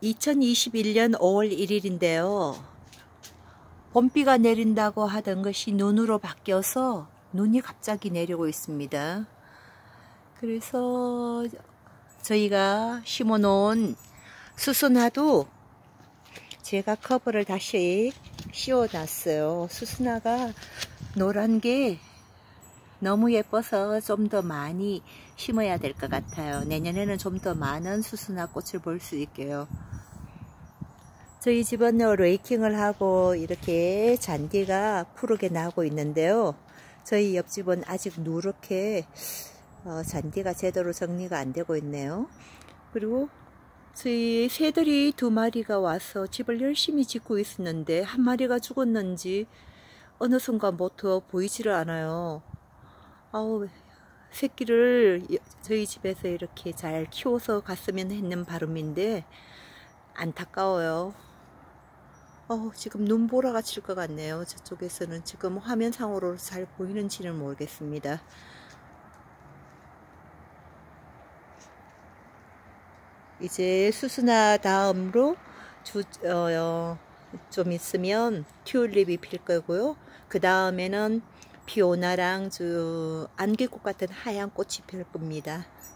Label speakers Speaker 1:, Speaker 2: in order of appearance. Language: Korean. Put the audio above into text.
Speaker 1: 2021년 5월 1일인데요. 봄비가 내린다고 하던 것이 눈으로 바뀌어서 눈이 갑자기 내리고 있습니다. 그래서 저희가 심어놓은 수수나도 제가 커버를 다시 씌워놨어요. 수수나가 노란 게 너무 예뻐서 좀 더 많이 심어야 될 것 같아요. 내년에는 좀 더 많은 수수나 꽃을 볼 수 있게요. 저희 집은 레이킹을 하고 이렇게 잔디가 푸르게 나고 있는데요. 저희 옆집은 아직 누렇게 잔디가 제대로 정리가 안 되고 있네요. 그리고 저희 새들이 2마리가 와서 집을 열심히 짓고 있었는데 한 마리가 죽었는지 어느 순간부터 보이지를 않아요. 새끼를 저희 집에서 이렇게 잘 키워서 갔으면 했는 바람인데 안타까워요. 지금 눈보라가 칠 것 같네요. 저쪽에서는 지금 화면상으로 잘 보이는지는 모르겠습니다. 이제 수수나 다음으로 좀 있으면 튤립이 필 거고요. 그 다음에는 피오나랑 안개꽃 같은 하얀 꽃이 필 겁니다.